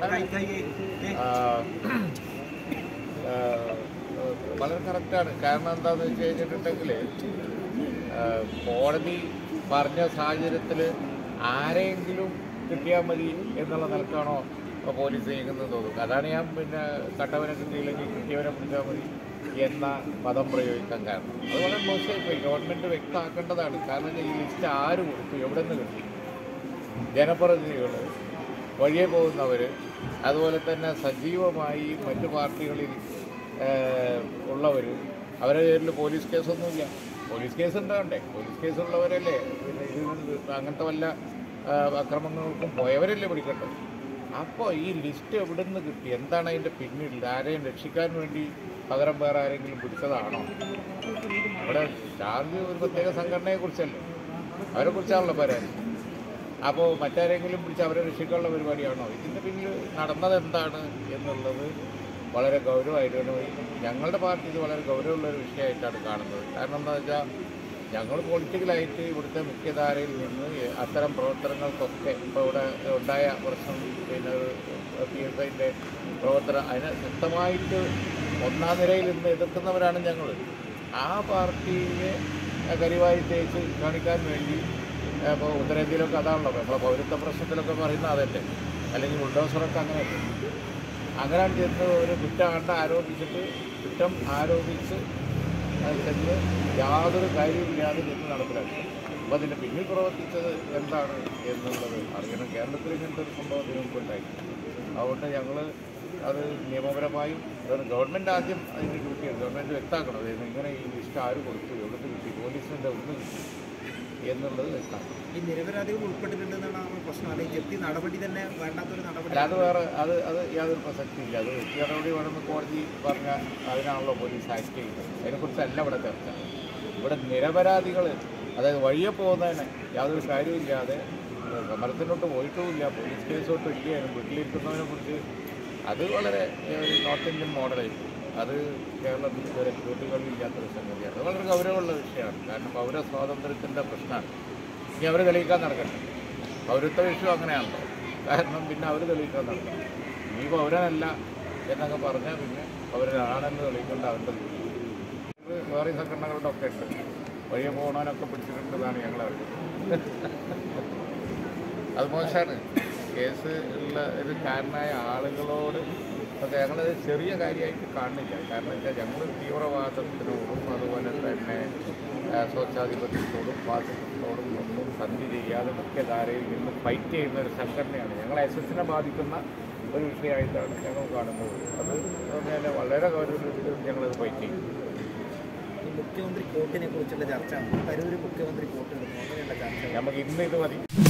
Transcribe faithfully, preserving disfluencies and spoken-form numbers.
വളരെ കറക്റ്റാണ്. കാരണം എന്താണെന്ന് വെച്ച് കഴിഞ്ഞിട്ടുണ്ടെങ്കിൽ കോടതി പറഞ്ഞ സാഹചര്യത്തിൽ ആരെങ്കിലും കിട്ടിയാൽ മതി എന്നുള്ള നിലക്കാണോ പോലീസ് ചെയ്യുന്നത് തോന്നുന്നു. അതാണ് ഞാൻ പിന്നെ കട്ടവനെ കിട്ടിയില്ലെങ്കിൽ കിട്ടിയവനെ പിടിച്ചാൽ മതി എന്ന പദം പ്രയോഗിക്കാൻ കാരണം. അത് വളരെ മോശമായിപ്പോയി. ഗവൺമെൻറ് വ്യക്തമാക്കേണ്ടതാണ്. കാരണം ഈ ലിസ്റ്റ് ആര് കൊടുത്തു, എവിടെ നിന്ന് കിട്ടി? ജനപ്രതിനിധികൾ, വഴിയെ പോകുന്നവർ, അതുപോലെ തന്നെ സജീവമായി മറ്റു പാർട്ടികളിൽ ഉള്ളവർ, അവരുടെ പേരിൽ പോലീസ് കേസൊന്നുമില്ല. പോലീസ് കേസ് ഉണ്ടാകണ്ടേ? പോലീസ് കേസുള്ളവരല്ലേ പിന്നെ ഇത് അങ്ങനത്തെ വല്ല അക്രമങ്ങൾക്കും പോയവരല്ലേ പിടിക്കട്ടെ. അപ്പോൾ ഈ ലിസ്റ്റ് എവിടെ നിന്ന് കിട്ടി? എന്താണ് അതിൻ്റെ പിന്നിൽ? ആരെയും രക്ഷിക്കാൻ വേണ്ടി പകരം വേറെ ആരെങ്കിലും പിടിച്ചതാണോ? അവിടെ ചാർജ് ഒരു പ്രത്യേക സംഘടനയെക്കുറിച്ചല്ലേ, അവരെക്കുറിച്ചാണല്ലോ പരാതി. അപ്പോൾ മറ്റാരെങ്കിലും പിടിച്ച് അവരെ രക്ഷിക്കാനുള്ള പരിപാടിയാണോ? ഇതിൻ്റെ പിന്നിൽ നടന്നത് എന്താണ് എന്നുള്ളത് വളരെ ഗൗരവമായിട്ടാണ് ഞങ്ങളുടെ പാർട്ടി ഇത് വളരെ ഗൗരവമുള്ളൊരു വിഷയമായിട്ടാണ് കാണുന്നത്. കാരണം എന്താ വെച്ചാൽ ഞങ്ങൾ പൊളിറ്റിക്കലായിട്ട് ഇവിടുത്തെ മുഖ്യധാരയിൽ നിന്ന് അത്തരം പ്രവർത്തനങ്ങൾക്കൊക്കെ ഇപ്പോൾ ഇവിടെ ഉണ്ടായ പ്രശ്നം പിന്നെ പി എസ് ഐൻ്റെ പ്രവർത്തനം അതിനെ ശക്തമായിട്ട് ഒന്നാം നിരയിൽ നിന്ന് എതിർക്കുന്നവരാണ് ഞങ്ങൾ. ആ പാർട്ടിയെ കരിവായി തേച്ച് കാണിക്കാൻ വേണ്ടി ഇപ്പോൾ ഉത്തരേന്ത്യയിലൊക്കെ അതാണല്ലോ നമ്മളെ പൗരത്വ പ്രശ്നത്തിലൊക്കെ പറയുന്നത് അതല്ലേ, അല്ലെങ്കിൽ ബുൾഡോസറൊക്കെ അങ്ങനെയല്ലേ. അങ്ങനെ ചെന്ന് ഒരു കുറ്റം കണ്ട് ആരോപിച്ചിട്ട് കുറ്റം ആരോപിച്ച് ചെന്ന് യാതൊരു കാര്യമില്ലാതെ ചെന്ന് നടപ്പിലാക്കി. അപ്പോൾ അതിൻ്റെ പിന്നിൽ പ്രവർത്തിച്ചത് എന്താണ് എന്നുള്ളത് അറിയണം. കേരളത്തിൽ ഇങ്ങനത്തെ ഒരു സംഭവം ഇതിനു മുമ്പ് ഉണ്ടായി. അതുകൊണ്ട് ഞങ്ങൾ അത് നിയമപരമായും ഗവൺമെൻറ് ആദ്യം അതിന് ഡ്യൂട്ടി ഗവൺമെൻറ് വ്യക്തമാക്കണം. അതായത് ഇങ്ങനെ ഈ ലിസ്റ്റ് ആര് കൊടുത്തു, എവിടുന്ന് കിട്ടി, പോലീസിൻ്റെ എവിടുന്ന് കിട്ടി എന്നുള്ളത് വ്യക്തമാക്കണം. ഈ നിരപരാധികൾ ഉൾപ്പെട്ടിട്ടുണ്ടെന്നാണ് പ്രശ്നം. അല്ലെങ്കിൽ ജപ്തി നടപടി തന്നെ വേണ്ടാത്തൊരു നടപടി അത് വേറെ അത് അത് യാതൊരു പ്രസക്തിയില്ല. അത് വ്യക്തി നടപടി വേണമെന്ന് കോടതി പറഞ്ഞാൽ അതിനാണല്ലോ പോലീസ് ആക്ട് ചെയ്യുന്നത്. അതിനെക്കുറിച്ചല്ല ഇവിടെ ചർച്ച. ഇവിടെ നിരപരാധികൾ, അതായത് വഴിയെ പോകുന്നതിന് യാതൊരു കാര്യമില്ലാതെ സമരത്തിനോട്ട് പോയിട്ടുമില്ല, പോലീസ് കേസോട്ടും ഇല്ലായിരുന്നു, വീട്ടിലിരിക്കുന്നതിനെ കുറിച്ച് അത് വളരെ ഒരു നോർത്ത് ഇന്ത്യൻ മോഡലായിരിക്കും. അത് കേരളത്തിൽ ഇതുവരെ വീട്ടുകളിലില്ലാത്തൊരു സംഗതിയാണ്. അത് വളരെ ഗൗരവമുള്ള വിഷയമാണ്. കാരണം പൗര സ്വാതന്ത്ര്യത്തിൻ്റെ പ്രശ്നമാണ്. ഇനി അവർ തെളിയിക്കാൻ നടക്കട്ടെ. പൗരത്വ വിഷയം അങ്ങനെയാണല്ലോ. കാരണം പിന്നെ അവർ തെളിയിക്കാൻ നടക്കണം. ഈ പൗരനല്ല എന്നൊക്കെ പറഞ്ഞാൽ പിന്നെ പൗരനാണെന്ന് തെളിയിക്കേണ്ട അവരുടെ ജോലി. ഇത് വേറെ സംഘടനകളുടെ ഒക്കെ ഉണ്ട്. വഴിയെ പോകണവനൊക്കെ പിടിച്ചിട്ടുണ്ടെന്നാണ് ഞങ്ങൾ അറിയുന്നത്. അത് മോശമാണ്. കേസ് ഉള്ള ഒരു കാരണമായ ആളുകളോട് ഒക്കെ ഞങ്ങളത് ചെറിയ കാര്യമായിട്ട് കാണുന്നില്ല. കാരണം വെച്ചാൽ ഞങ്ങൾ തീവ്രവാദത്തിനോടും അതുപോലെ തന്നെ സ്വച്ഛാധിപത്യത്തോടും ഫാസിസത്തോടും ഒന്നും സന്ധി ചെയ്യാതെ മുഖ്യധാരയിൽ നിന്ന് ഫൈറ്റ് ചെയ്യുന്ന ഒരു സംഘടനയാണ്. ഞങ്ങൾ എസ് എസിനെ ബാധിക്കുന്ന ഒരു വിഷയമായിട്ടാണ് ഞങ്ങൾ കാണുന്നത്. അത് പറഞ്ഞാൽ വളരെ ഗൗരവത്തിൽ ഞങ്ങളത് ഫൈറ്റ് ചെയ്യും. മുഖ്യമന്ത്രി കോട്ടിനെ കുറിച്ചുള്ള ചർച്ച, തരൂർ മുഖ്യമന്ത്രി കോട്ട് അങ്ങനെയുള്ള ചർച്ച നമുക്ക് ഇന്ന് ഇത് മതി.